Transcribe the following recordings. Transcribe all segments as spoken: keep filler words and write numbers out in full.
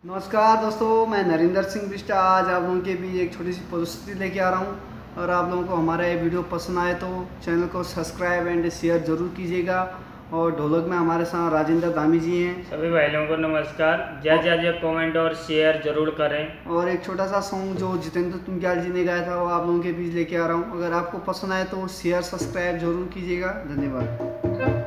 नमस्कार दोस्तों, मैं नरेंद्र सिंह बिष्ट आज आप लोगों के बीच एक छोटी सी प्रस्तुति लेके आ रहा हूँ। और आप लोगों को हमारा ये वीडियो पसंद आए तो चैनल को सब्सक्राइब एंड शेयर ज़रूर कीजिएगा। और ढोलक में हमारे साथ राजेंद्र दामी जी हैं। सभी भाई लोगों को नमस्कार। जय जय जय कमेंट और शेयर जरूर करें। और एक छोटा सा सॉन्ग जो जितेंद्र तुंग्याल जी ने गाया था वो आप लोगों के बीच लेके आ रहा हूँ। अगर आपको पसंद आए तो शेयर सब्सक्राइब जरूर कीजिएगा। धन्यवाद।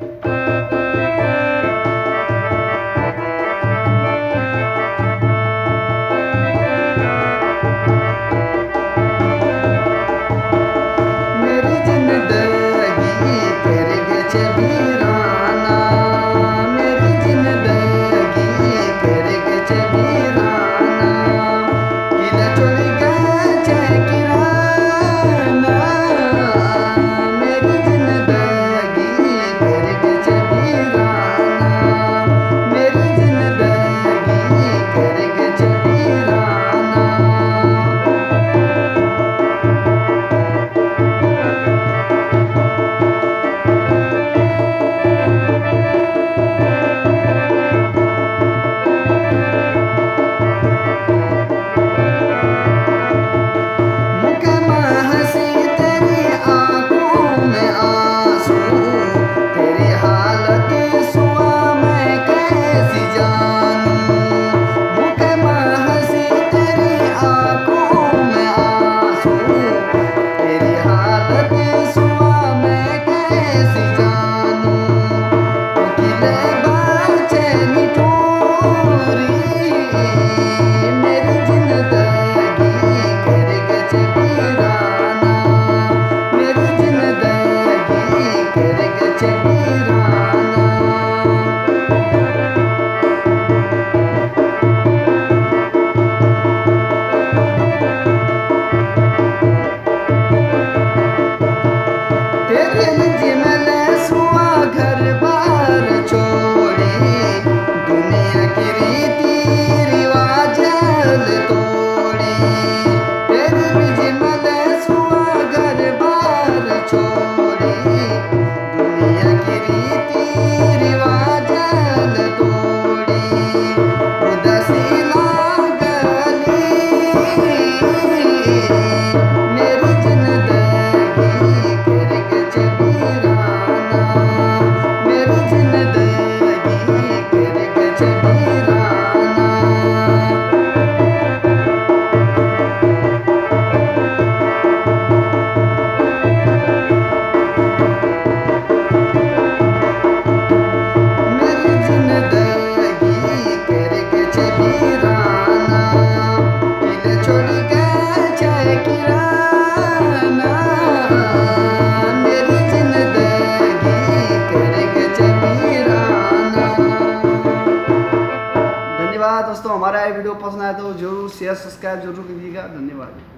दोस्तों, हमारा ये वीडियो पसंद आया तो जरूर शेयर सब्सक्राइब जरूर कीजिएगा। धन्यवाद।